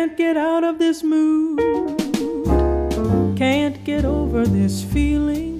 Can't get out of this mood, can't get over this feeling.